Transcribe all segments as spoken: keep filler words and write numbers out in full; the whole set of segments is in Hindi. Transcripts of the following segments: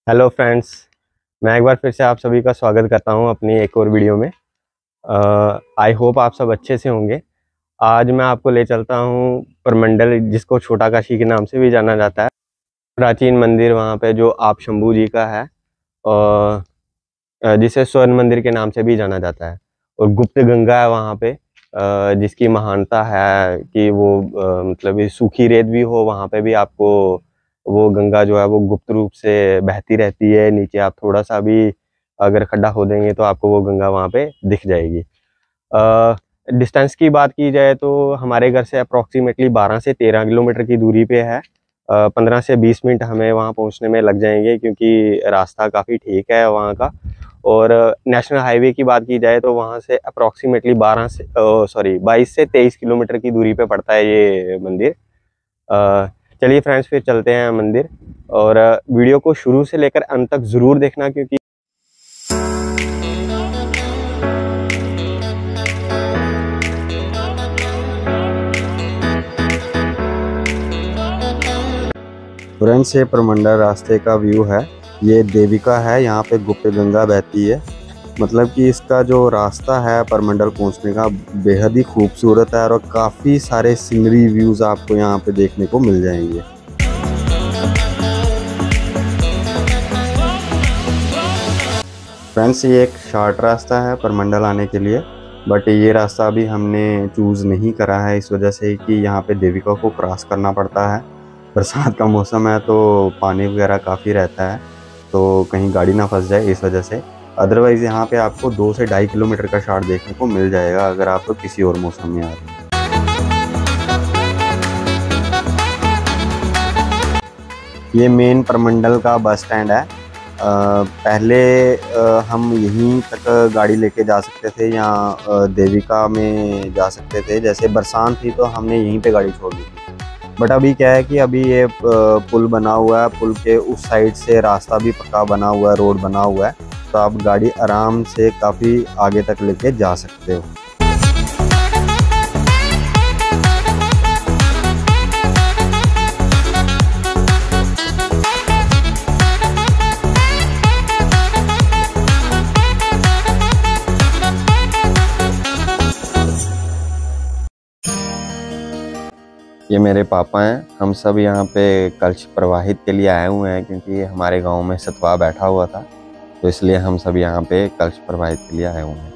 Hello friends. मैं एक बार फिर से आप सभी का स्वागत करता हूं अपनी एक और वीडियो में। आई होप आप सब अच्छे से होंगे। आज मैं आपको ले चलता हूं परमंडल, जिसको छोटा काशी के नाम से भी जाना जाता है। प्राचीन मंदिर वहां पे जो आप शंभू जी का है, और जिसे स्वर्ण मंदिर के नाम से भी जाना जाता है। और गुप्त गंगा है वहाँ पे, अ, जिसकी महानता है कि वो अ, मतलब ये सूखी रेत भी हो, वहाँ पे भी आपको वो गंगा जो है वो गुप्त रूप से बहती रहती है। नीचे आप थोड़ा सा भी अगर खड्डा खोदेंगे तो आपको वो गंगा वहाँ पे दिख जाएगी। डिस्टेंस की बात की जाए तो हमारे घर से अप्रॉक्सीमेटली बारह से तेरह किलोमीटर की दूरी पे है। पंद्रह से बीस मिनट हमें वहाँ पहुँचने में लग जाएंगे, क्योंकि रास्ता काफ़ी ठीक है वहाँ का। और नेशनल हाईवे की बात की जाए तो वहाँ से अप्रॉक्सीमेटली बारह से सॉरी बाईस से तेईस किलोमीटर की दूरी पे पड़ता है ये मंदिर। चलिए फ्रेंड्स, फिर चलते हैं मंदिर, और वीडियो को शुरू से लेकर अंत तक ज़रूर देखना, क्योंकि फ्रेंड्स, ये परमंडल रास्ते का व्यू है। ये देविका है, यहाँ पे गुप्त गंगा बहती है। मतलब कि इसका जो रास्ता है परमंडल पहुँचने का बेहद ही खूबसूरत है, और काफ़ी सारे सीनरी व्यूज़ आपको यहाँ पे देखने को मिल जाएंगे। फ्रेंड्स, ये एक शॉर्ट रास्ता है परमंडल आने के लिए, बट ये रास्ता अभी हमने चूज़ नहीं करा है, इस वजह से कि यहाँ पे देविका को क्रॉस करना पड़ता है। बरसात का मौसम है तो पानी वगैरह काफ़ी रहता है, तो कहीं गाड़ी ना फंस जाए, इस वजह से। अदरवाइज़ यहाँ पे आपको दो से ढाई किलोमीटर का शॉट देखने को मिल जाएगा अगर आप तो किसी और मौसम में आ रहे हैं। ये मेन परमंडल का बस स्टैंड है। आ, पहले आ, हम यहीं तक गाड़ी लेके जा सकते थे, या देविका में जा सकते थे। जैसे बरसात थी तो हमने यहीं पे गाड़ी छोड़ दी थी। बट अभी क्या है कि अभी ये पुल बना हुआ है, पुल के उस साइड से रास्ता भी पक्का बना हुआ है, रोड बना हुआ है, तो आप गाड़ी आराम से काफ़ी आगे तक लेके जा सकते हो। ये मेरे पापा हैं। हम सब यहाँ पे कलश प्रवाहित के लिए आए हुए हैं, क्योंकि हमारे गांव में सतवा बैठा हुआ था, तो इसलिए हम सब यहाँ पे कलश प्रवाहित के लिए आए हुए हैं।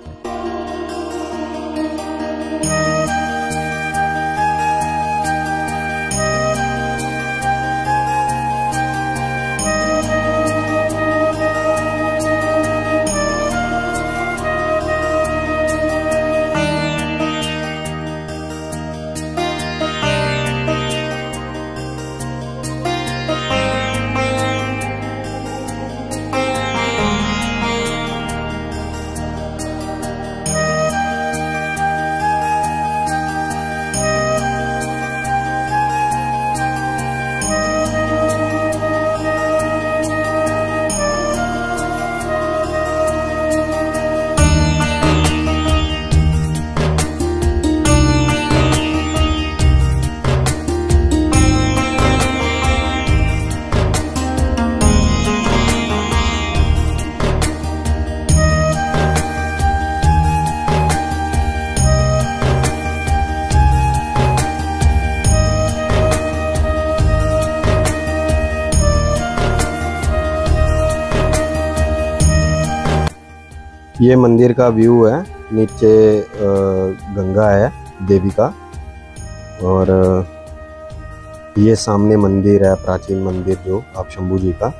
ये मंदिर का व्यू है। नीचे गंगा है देविका, और ये सामने मंदिर है, प्राचीन मंदिर जो आप शंभू जी का।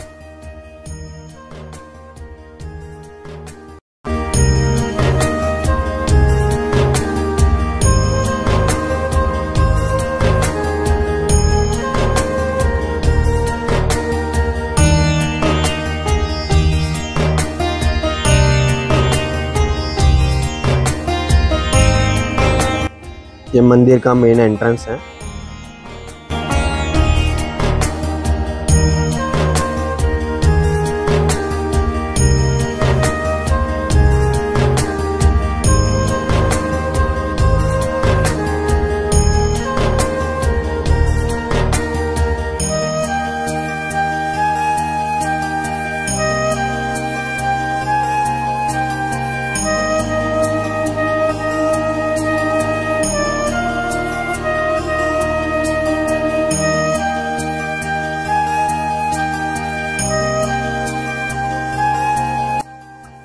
ये मंदिर का मेन एंट्रेंस है।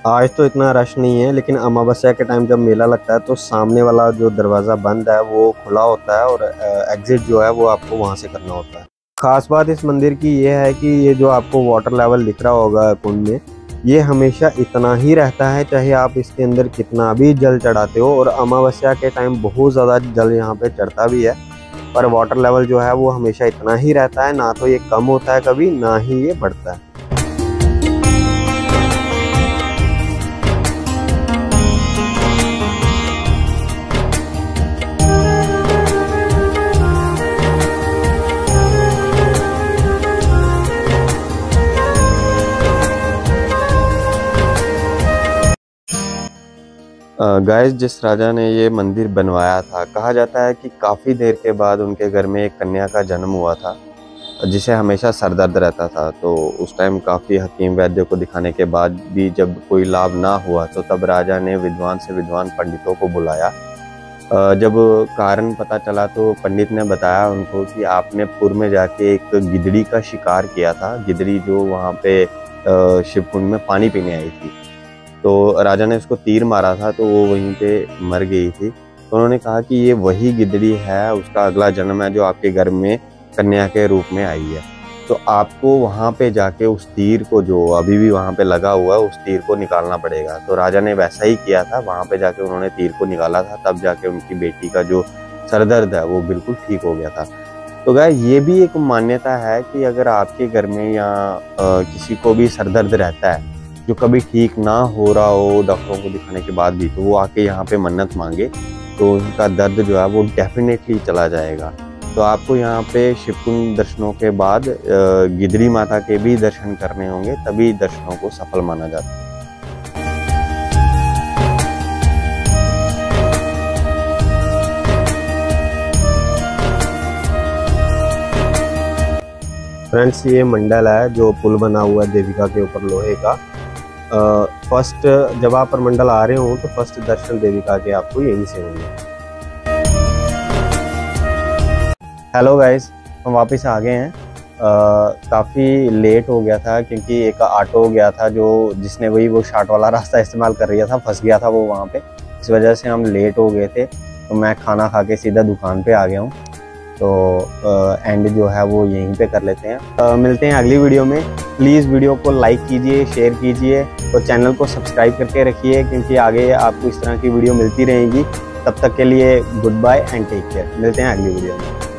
आज तो इतना रश नहीं है, लेकिन अमावस्या के टाइम जब मेला लगता है तो सामने वाला जो दरवाज़ा बंद है वो खुला होता है और एग्ज़िट जो है वो आपको वहाँ से करना होता है। ख़ास बात इस मंदिर की ये है कि ये जो आपको वाटर लेवल दिख रहा होगा कुंड में, ये हमेशा इतना ही रहता है, चाहे आप इसके अंदर कितना भी जल चढ़ाते हो। और अमावस्या के टाइम बहुत ज़्यादा जल यहाँ पे चढ़ता भी है, पर वाटर लेवल जो है वो हमेशा इतना ही रहता है, ना तो ये कम होता है कभी, ना ही ये बढ़ता है। गाइस, जिस राजा ने ये मंदिर बनवाया था, कहा जाता है कि काफ़ी देर के बाद उनके घर में एक कन्या का जन्म हुआ था जिसे हमेशा सर दर्द रहता था। तो उस टाइम काफ़ी हकीम वैद्यों को दिखाने के बाद भी जब कोई लाभ ना हुआ तो तब राजा ने विद्वान से विद्वान पंडितों को बुलाया। जब कारण पता चला तो पंडित ने बताया उनको कि आपने पूर्व में जाके एक गिदड़ी का शिकार किया था, गिदड़ी जो वहाँ पे शिवकुंड में पानी पीने आई थी। तो राजा ने उसको तीर मारा था तो वो वहीं पे मर गई थी। तो उन्होंने कहा कि ये वही गिदड़ी है, उसका अगला जन्म है जो आपके घर में कन्या के रूप में आई है। तो आपको वहाँ पे जाके उस तीर को, जो अभी भी वहाँ पे लगा हुआ है, उस तीर को निकालना पड़ेगा। तो राजा ने वैसा ही किया था, वहाँ पे जाके उन्होंने तीर को निकाला था, तब जाके उनकी बेटी का जो सरदर्द है वो बिल्कुल ठीक हो गया था। तो गाइस, ये भी एक मान्यता है कि अगर आपके घर में या किसी को भी सरदर्द रहता है जो कभी ठीक ना हो रहा हो डॉक्टरों को दिखाने के बाद भी, तो वो आके यहाँ पे मन्नत मांगे तो उनका दर्द जो है वो डेफिनेटली चला जाएगा। तो आपको यहाँ पे शिवकुंड दर्शनों के बाद गिदड़ी माता के भी दर्शन करने होंगे, तभी दर्शनों को सफल माना जाता है। फ्रेंड्स, ये मंडल है जो पुल बना हुआ है देविका के ऊपर लोहे का। फर्स्ट uh, जब आप परमंडल आ रहे हो तो फर्स्ट दर्शन देविका के आपको यहीं से होंगे। हेलो गाइस, हम वापस आ गए हैं। uh, काफ़ी लेट हो गया था क्योंकि एक ऑटो हो गया था जो जिसने वही वो शार्ट वाला रास्ता इस्तेमाल कर रहा था, फंस गया था वो वहाँ पे। इस वजह से हम लेट हो गए थे। तो मैं खाना खा के सीधा दुकान पे आ गया हूँ। तो एंड जो है वो यहीं पे कर लेते हैं। uh, मिलते हैं अगली वीडियो में। प्लीज़ वीडियो को लाइक कीजिए, शेयर कीजिए और चैनल को सब्सक्राइब करके रखिए, क्योंकि आगे आपको इस तरह की वीडियो मिलती रहेगी। तब तक के लिए good bye and take care. मिलते हैं अगली वीडियो में।